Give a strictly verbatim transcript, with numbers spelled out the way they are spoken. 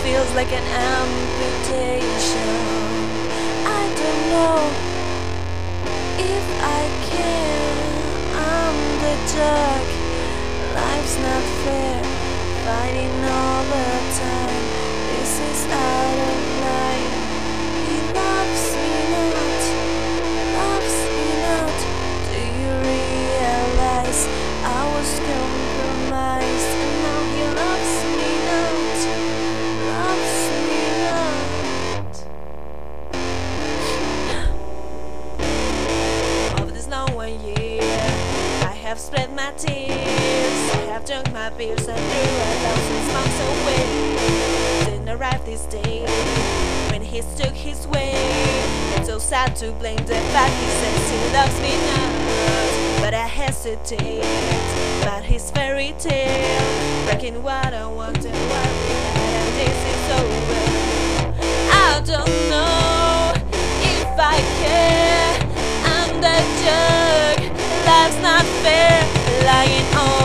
feels like an amputation. I don't know if I can. I'm the dark. Life's not fair. Fighting all the time. This is out of line. He loves me not. Loves me not. Do you realize I was compromised and now he loves me not? Loves me not. Over this long one year, I have spread my tears. I have drunk my beers and threw a thousand smiles away. Didn't arrive this day when he took his way. It's so sad to blame the fact he says he loves me not, but I hesitate about his fairy tale, breaking what I want and what we had, and this is over. I don't know if I care. I'm the jerk. Life's not fair, lying on